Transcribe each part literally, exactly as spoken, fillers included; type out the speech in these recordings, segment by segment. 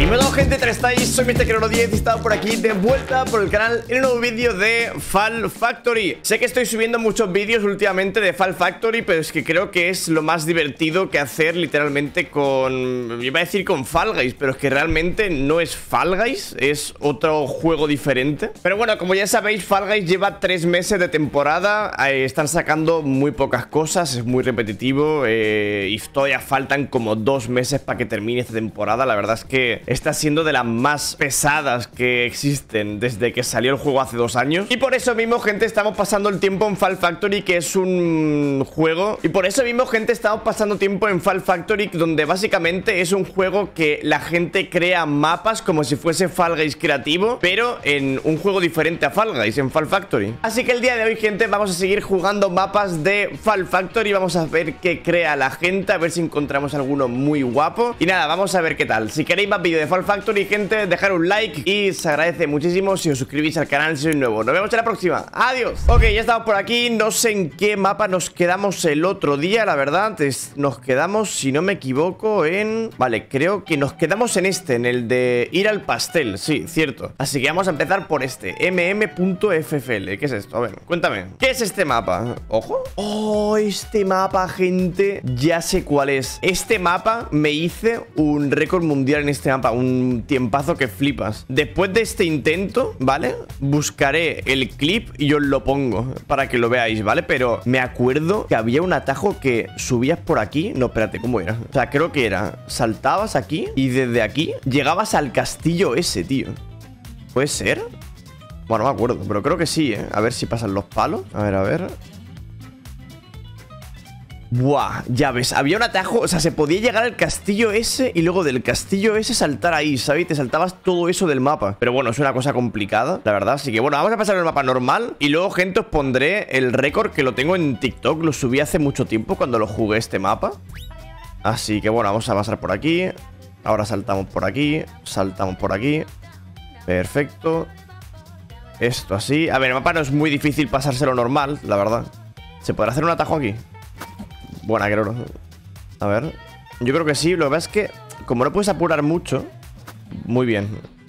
Dímelo, gente, ¿cómo estáis? Soy mister Crono diez y he estado por aquí de vuelta por el canal en un nuevo vídeo de Fall Factory. Sé que estoy subiendo muchos vídeos últimamente de Fall Factory, pero es que creo que es lo más divertido que hacer literalmente con... iba a decir con Fall Guys, pero es que realmente no es Fall Guys, es otro juego diferente. Pero bueno, como ya sabéis, Fall Guys lleva tres meses de temporada, eh, están sacando muy pocas cosas, es muy repetitivo, eh, y todavía faltan como dos meses para que termine esta temporada. La verdad es que está siendo de las más pesadas que existen desde que salió el juego hace dos años. Y por eso mismo, gente, estamos pasando el tiempo en Fall Factory, que es un juego. Y por eso mismo, gente, estamos pasando tiempo en Fall Factory, donde básicamente es un juego que la gente crea mapas como si fuese Fall Guys creativo, pero en un juego diferente a Fall Guys, en Fall Factory. Así que el día de hoy, gente, vamos a seguir jugando mapas de Fall Factory. Vamos a ver qué crea la gente, a ver si encontramos alguno muy guapo. Y nada, vamos a ver qué tal. Si queréis más vídeos de Fall Factory, gente, dejar un like y se agradece muchísimo si os suscribís al canal si sois nuevo. Nos vemos en la próxima. Adiós. Ok, ya estamos por aquí. No sé en qué mapa nos quedamos el otro día, la verdad. Nos quedamos, si no me equivoco, en... Vale, creo que nos quedamos en este, en el de ir al pastel. Sí, cierto. Así que vamos a empezar por este, M M punto F F L. ¿Qué es esto? A ver, cuéntame. ¿Qué es este mapa? Ojo. Oh, este mapa, gente. Ya sé cuál es. Este mapa me hice un récord mundial en este mapa. Un tiempazo que flipas. Después de este intento, ¿vale? Buscaré el clip y os lo pongo para que lo veáis, ¿vale? Pero me acuerdo que había un atajo que subías por aquí. No, espérate, ¿cómo era? O sea, creo que era, saltabas aquí y desde aquí llegabas al castillo ese, tío. ¿Puede ser? Bueno, no me acuerdo, pero creo que sí, ¿eh? A ver si pasan los palos. A ver, a ver. Buah, ya ves, había un atajo, o sea, se podía llegar al castillo ese y luego del castillo ese saltar ahí, ¿sabes? Te saltabas todo eso del mapa. Pero bueno, es una cosa complicada, la verdad. Así que bueno, vamos a pasar el mapa normal y luego, gente, os pondré el récord que lo tengo en TikTok. Lo subí hace mucho tiempo cuando lo jugué este mapa. Así que bueno, vamos a pasar por aquí. Ahora saltamos por aquí, saltamos por aquí. Perfecto. Esto así. A ver, el mapa no es muy difícil pasárselo normal, la verdad. ¿Se podrá hacer un atajo aquí? Buena, creo. A ver. Yo creo que sí. Lo que pasa es que, como no puedes apurar mucho. Muy bien.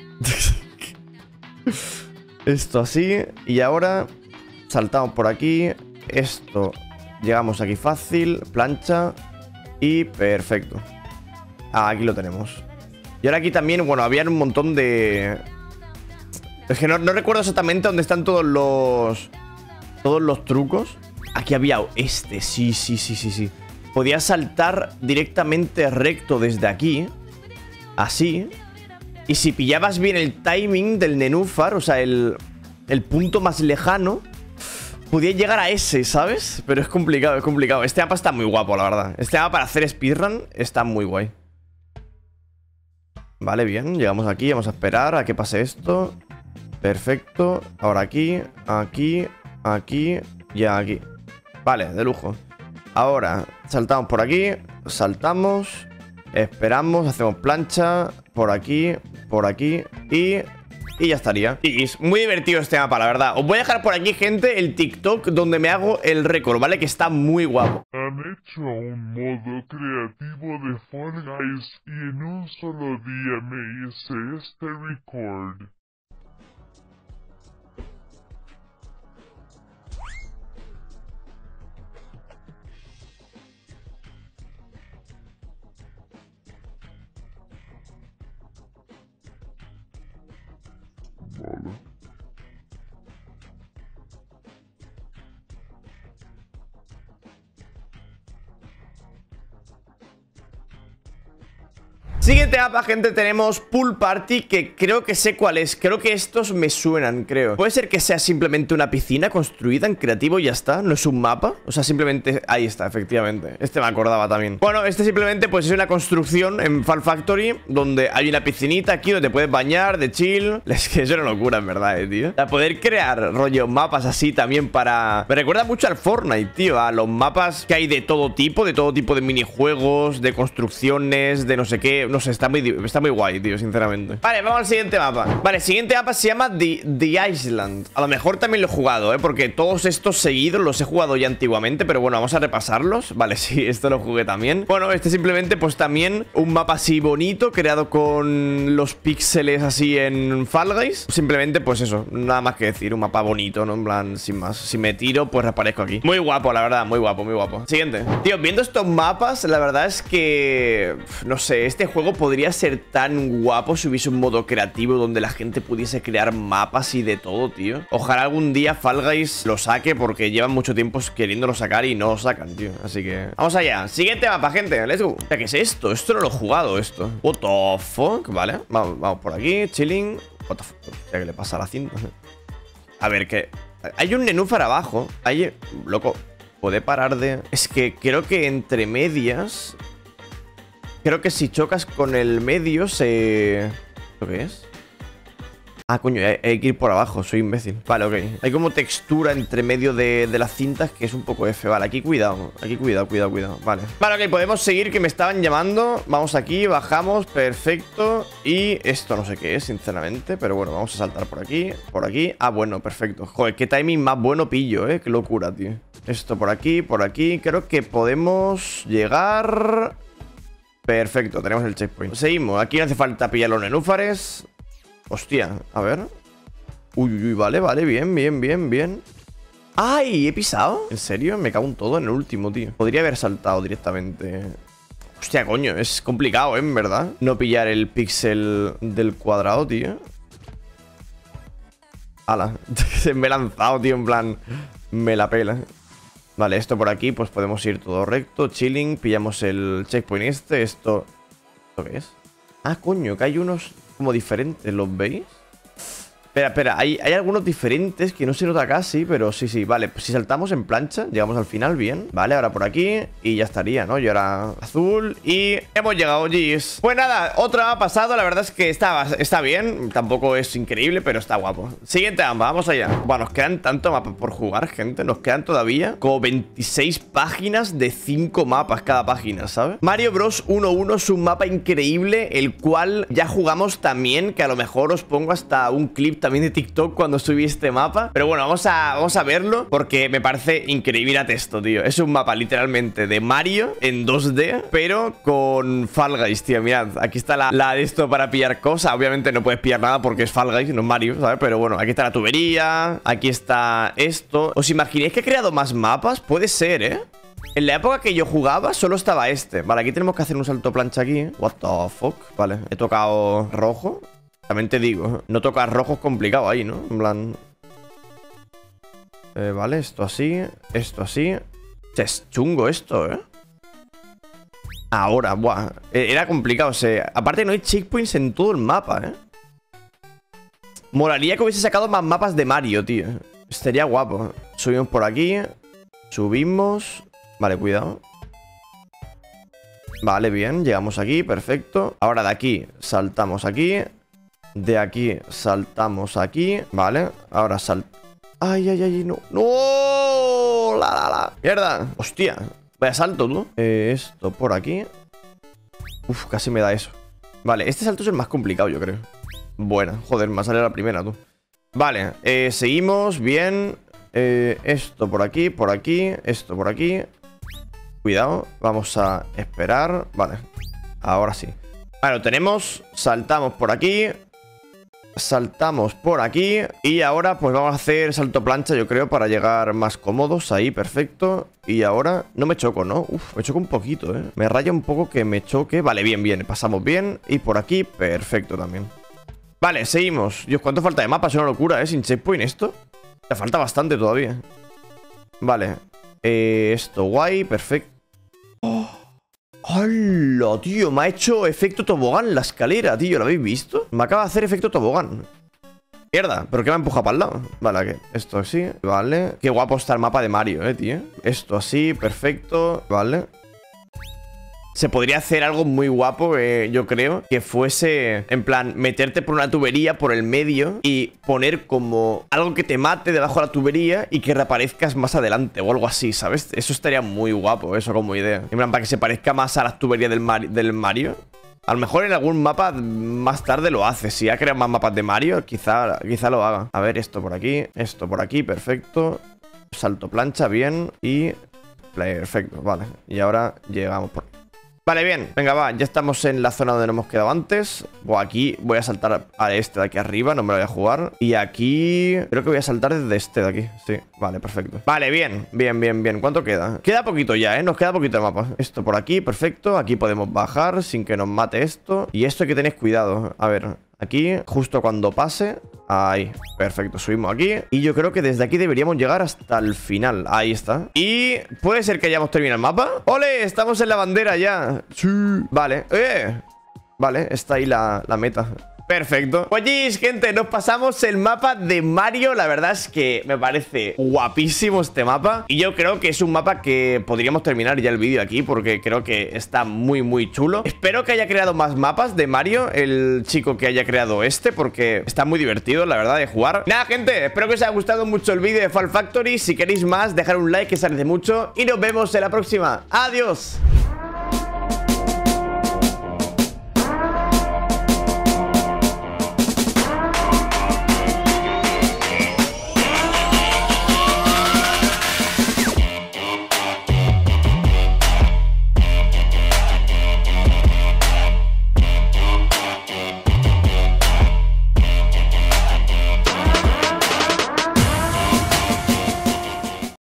Esto así. Y ahora saltamos por aquí. Esto. Llegamos aquí fácil. Plancha. Y perfecto. Ah, aquí lo tenemos. Y ahora aquí también, bueno, había un montón de... Es que no, no recuerdo exactamente dónde están todos los... Todos los trucos. Aquí había este, sí, sí, sí, sí, sí. Podías saltar directamente recto desde aquí. Así. Y si pillabas bien el timing del nenúfar, o sea, el, el punto más lejano, podías llegar a ese, ¿sabes? Pero es complicado, es complicado. Este mapa está muy guapo, la verdad. Este mapa para hacer speedrun está muy guay. Vale, bien, llegamos aquí, vamos a esperar a que pase esto. Perfecto. Ahora aquí, aquí, aquí y aquí. Vale, de lujo. Ahora saltamos por aquí. Saltamos. Esperamos, hacemos plancha. Por aquí, por aquí. Y... Y ya estaría. Y es muy divertido este mapa, la verdad. Os voy a dejar por aquí, gente, el TikTok donde me hago el récord, ¿vale? Que está muy guapo. Han hecho un modo creativo de Fall Guys y en un solo día me hice este record. Vale. Siguiente mapa, gente, tenemos Pool Party, que creo que sé cuál es. Creo que estos me suenan, creo. Puede ser que sea simplemente una piscina construida en creativo y ya está. No es un mapa. O sea, simplemente... Ahí está, efectivamente. Este me acordaba también. Bueno, este simplemente pues es una construcción en Fall Factory donde hay una piscinita aquí donde te puedes bañar de chill. Es que es una locura, en verdad, eh, tío. A poder crear rollo mapas así también para... Me recuerda mucho al Fortnite, tío. A los mapas que hay de todo tipo, de todo tipo de minijuegos, de construcciones, de no sé qué... No sé, está muy, está muy guay, tío, sinceramente. Vale, vamos al siguiente mapa. Vale, el siguiente mapa se llama The, The Island. A lo mejor también lo he jugado, ¿eh? Porque todos estos seguidos los he jugado ya antiguamente. Pero bueno, vamos a repasarlos. Vale, sí, esto lo jugué también. Bueno, este simplemente, pues también un mapa así bonito, creado con los píxeles así en Fall Guys. Simplemente, pues eso, nada más que decir. Un mapa bonito, ¿no? En plan, sin más. Si me tiro, pues reaparezco aquí. Muy guapo, la verdad, muy guapo, muy guapo. Siguiente. Tío, viendo estos mapas, la verdad es que... no sé, este juego podría ser tan guapo si hubiese un modo creativo donde la gente pudiese crear mapas y de todo, tío. Ojalá algún día Fall Guys lo saque, porque llevan mucho tiempo queriéndolo sacar y no lo sacan, tío. Así que... vamos allá. Siguiente mapa, gente. Let's go. ¿Qué es esto? Esto no lo he jugado, esto. What the fuck? Vale. Vamos, vamos por aquí. Chilling. What the fuck? ¿Qué le pasa a la cinta? A ver, que... hay un nenúfar abajo. Hay... loco. ¿Puede parar de...? Es que creo que entre medias... creo que si chocas con el medio se... ¿lo que es? Ah, coño, hay, hay que ir por abajo, soy imbécil. Vale, ok. Hay como textura entre medio de, de las cintas que es un poco F. Vale, aquí cuidado, aquí cuidado, cuidado, cuidado. Vale. Vale, ok, podemos seguir, que me estaban llamando. Vamos aquí, bajamos, perfecto. Y esto no sé qué es, sinceramente. Pero bueno, vamos a saltar por aquí, por aquí. Ah, bueno, perfecto. Joder, qué timing más bueno pillo, eh. Qué locura, tío. Esto por aquí, por aquí. Creo que podemos llegar... perfecto, tenemos el checkpoint. Seguimos, aquí no hace falta pillar los nenúfares. Hostia, a ver. Uy, uy, uy, vale, vale, bien, bien, bien, bien. ¡Ay! ¿He pisado? ¿En serio? Me cago en todo en el último, tío. Podría haber saltado directamente. Hostia, coño, es complicado, ¿eh? En verdad. No pillar el píxel del cuadrado, tío. ¡Hala! Me he lanzado, tío, en plan... me la pela. Vale, esto por aquí, pues podemos ir todo recto, chilling. Pillamos el checkpoint este, esto... ¿esto qué es? Ah, coño, que hay unos como diferentes, ¿los veis? Espera, espera, hay, hay algunos diferentes que no se nota casi, pero sí, sí, vale. Pues si saltamos en plancha, llegamos al final bien. Vale, ahora por aquí y ya estaría, ¿no? Y ahora azul y hemos llegado, G's. Pues nada, otra ha pasado, la verdad es que está, está bien. Tampoco es increíble, pero está guapo. Siguiente mapa, vamos allá. Bueno, nos quedan tanto mapas por jugar, gente. Nos quedan todavía como veintiséis páginas de cinco mapas cada página, ¿sabes? Mario Bros uno uno es un mapa increíble, el cual ya jugamos también, que a lo mejor os pongo hasta un clip también de TikTok cuando subí este mapa. Pero bueno, vamos a, vamos a verlo porque me parece increíble. Mirad esto, tío. Es un mapa literalmente de Mario en dos D, pero con Fall Guys, tío. Mirad, aquí está la, la de esto para pillar cosas. Obviamente no puedes pillar nada porque es Fall Guys, no es Mario, ¿sabes? Pero bueno, aquí está la tubería, aquí está esto. ¿Os imagináis que he creado más mapas? Puede ser, ¿eh? En la época que yo jugaba solo estaba este. Vale, aquí tenemos que hacer un salto plancha aquí, ¿eh? What the fuck. Vale, he tocado rojo. También te digo, no tocar rojo es complicado ahí, ¿no? En plan... Eh, vale, esto así, esto así. Es chungo esto, ¿eh? Ahora, buah. Era complicado, o sea... aparte no hay checkpoints en todo el mapa, ¿eh? Molaría que hubiese sacado más mapas de Mario, tío. Estaría guapo. Subimos por aquí. Subimos. Vale, cuidado. Vale, bien, llegamos aquí, perfecto. Ahora de aquí saltamos aquí. De aquí saltamos aquí. Vale, ahora sal... Ay, ay, ay, no. ¡No! La, la, la. Mierda. Hostia. Vaya salto, tú. Eh, esto por aquí. Uf, casi me da eso. Vale, este salto es el más complicado, yo creo. Buena. Joder, me ha salido la primera, tú. Vale, eh, seguimos. Bien. Eh, esto por aquí, por aquí. Esto por aquí. Cuidado. Vamos a esperar. Vale. Ahora sí. Vale, lo tenemos. Saltamos por aquí. Saltamos por aquí. Y ahora pues vamos a hacer salto plancha, yo creo, para llegar más cómodos. Ahí, perfecto. Y ahora no me choco, ¿no? Uf, me choco un poquito, ¿eh? Me raya un poco que me choque. Vale, bien, bien, pasamos bien. Y por aquí, perfecto también. Vale, seguimos. Dios, ¿cuánto falta de mapa? Es una locura, ¿eh? Sin checkpoint esto. Me falta bastante todavía. Vale, eh, esto guay, perfecto. ¡Oh! ¡Hola, tío! Me ha hecho efecto tobogán la escalera, tío. ¿Lo habéis visto? Me acaba de hacer efecto tobogán. Mierda, ¿pero qué me ha empujado para el lado? Vale, ¿qué? Esto así, vale. Qué guapo está el mapa de Mario, eh, tío. Esto así, perfecto, vale. Se podría hacer algo muy guapo, eh, yo creo, que fuese, en plan, meterte por una tubería por el medio y poner como algo que te mate debajo de la tubería y que reaparezcas más adelante o algo así, ¿sabes? Eso estaría muy guapo, eso como idea. En plan, para que se parezca más a las tuberías del, Mar del Mario. A lo mejor en algún mapa más tarde lo hace. Si ha creado más mapas de Mario, quizá, quizá lo haga. A ver, esto por aquí, esto por aquí, perfecto. Salto plancha, bien. Y... perfecto, vale. Y ahora llegamos por... Vale, bien, venga, va, ya estamos en la zona donde nos hemos quedado antes. O aquí voy a saltar a este de aquí arriba, no me lo voy a jugar. Y aquí, creo que voy a saltar desde este de aquí. Sí, vale, perfecto. Vale, bien, bien, bien, bien. ¿Cuánto queda? Queda poquito ya, ¿eh? Nos queda poquito el mapa. Esto por aquí, perfecto. Aquí podemos bajar sin que nos mate esto. Y esto hay que tener cuidado. A ver, aquí, justo cuando pase. Ahí, perfecto, subimos aquí. Y yo creo que desde aquí deberíamos llegar hasta el final. Ahí está. Y puede ser que hayamos terminado el mapa. ¡Ole! Estamos en la bandera ya. Sí. Vale, eh Vale, está ahí la, la meta. Perfecto. Pues gente, nos pasamos el mapa de Mario. La verdad es que me parece guapísimo este mapa. Y yo creo que es un mapa que podríamos terminar ya el vídeo aquí, porque creo que está muy, muy chulo. Espero que haya creado más mapas de Mario, el chico que haya creado este, porque está muy divertido, la verdad, de jugar. Nada, gente, espero que os haya gustado mucho el vídeo de Fall Factory. Si queréis más, dejar un like, que se agradece mucho. Y nos vemos en la próxima. ¡Adiós!